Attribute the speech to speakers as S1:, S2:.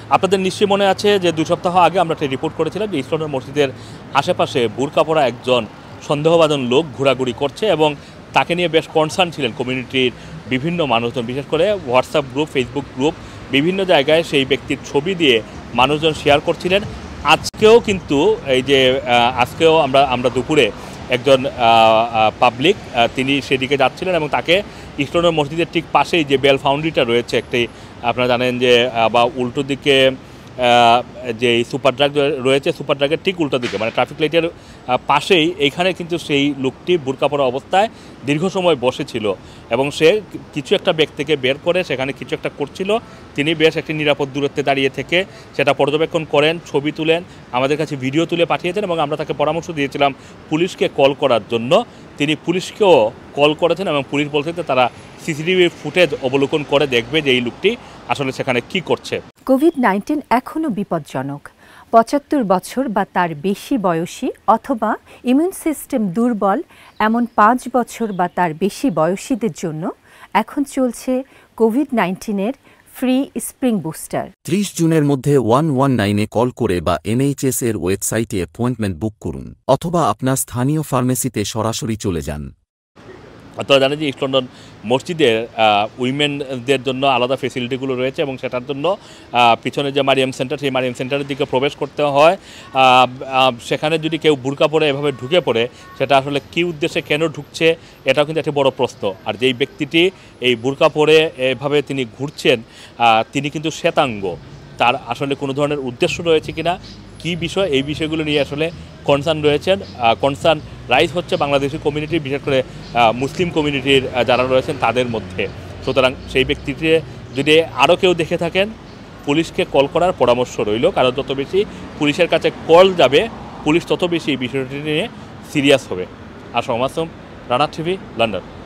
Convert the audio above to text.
S1: আপনাদের নিশ্চয়ই মনে আছে যে 2 সপ্তাহ আগে আমরা একটা রিপোর্ট করেছিলাম যে ইস্ট লন্ডন মসজিদের আশেপাশে বুরকা পরা একজন সন্দেহভাজন লোক ঘোরাঘুরি করছে এবং তাকে নিয়ে বেশ কনসার্ন ছিলেন কমিউনিটির বিভিন্ন মানুষজন, বিশেষ করে হোয়াটসঅ্যাপ গ্রুপ, ফেসবুক গ্রুপ, বিভিন্ন জায়গায় সেই ব্যক্তির ছবি দিয়ে মানুষজন শেয়ার করছিলেন। আজকেও কিন্তু এই যে আজকেও আমরা দুপুরে একজন পাবলিক তিনি সেদিকে যাচ্ছিলেন এবং তাকে ইস্ট লন্ডন মসজিদের ঠিক পাশেই যে বেল ফাউন্ডারিটা রয়েছে একটি, আপনারা জানেন যে বা উল্টো দিকে যে সুপার ড্রাগ রয়েছে, সুপার ড্রাগের ঠিক উল্টো দিকে মানে ট্রাফিক লাইটের পাশেই এইখানে কিন্তু সেই লোকটি বুরকা পরা অবস্থায় দীর্ঘ সময় বসেছিল এবং সে কিছু একটা ব্যাগ থেকে বের করে সেখানে কিছু একটা করছিল। তিনি বেশ একটি নিরাপদ দূরত্বে দাঁড়িয়ে থেকে সেটা পর্যবেক্ষণ করেন, ছবি তুলেন, আমাদের কাছে ভিডিও তুলে পাঠিয়েছেন এবং আমরা তাকে পরামর্শ দিয়েছিলাম পুলিশকে কল করার জন্য। তিনি পুলিশকেও কল করেছেন এবং পুলিশ বলছে যে তারা সিসিটিভি ফুটেজ অবলোকন করে দেখবে যে এই লোকটি আসলে সেখানে কি করছে।
S2: কোভিড-19 এখনও বিপজ্জনক। ৭৫ বছর বা তার বেশি বয়সী অথবা ইমিউন সিস্টেম দুর্বল এমন ৫ বছর বা তার বেশি বয়সীদের জন্য এখন চলছে কোভিড-19-এর ফ্রি স্প্রিং বুস্টার।
S3: ৩০ জুনের মধ্যে 119-এ কল করে বা NHS এর ওয়েবসাইটে অ্যাপয়েন্টমেন্ট বুক করুন অথবা আপনার স্থানীয় ফার্মেসিতে সরাসরি চলে যান।
S1: আপনারা জানেন যে ইস্ট লন্ডন মসজিদের উইমেনদের জন্য আলাদা ফেসিলিটিগুলো রয়েছে এবং সেটার জন্য পিছনে যে মারিয়াম সেন্টার, সেই মারিয়াম সেন্টারের দিকে প্রবেশ করতে হয়। সেখানে যদি কেউ বুরকা পরে এভাবে ঢুকে পড়ে সেটা আসলে কী উদ্দেশ্যে কেন ঢুকছে এটাও কিন্তু একটি বড় প্রশ্ন। আর যেই ব্যক্তিটি এই বুরকা পরে এভাবে তিনি ঘুরছেন তিনি কিন্তু শ্বেতাঙ্গ, তার আসলে কোনো ধরনের উদ্দেশ্য রয়েছে কিনা, কী বিষয়, এই বিষয়গুলো নিয়ে আসলে কনসার্ন রয়েছেন। কনসার্ন রাইজ হচ্ছে বাংলাদেশি কমিউনিটি, বিশেষ করে মুসলিম কমিউনিটির যারা রয়েছেন তাদের মধ্যে। সুতরাং সেই ব্যক্তিটি যদি আরও কেউ দেখে থাকেন পুলিশকে কল করার পরামর্শ রইল, কারণ যত বেশি পুলিশের কাছে কল যাবে পুলিশ তত বেশি এই বিষয়টি নিয়ে সিরিয়াস হবে। Assam Rana TV, London.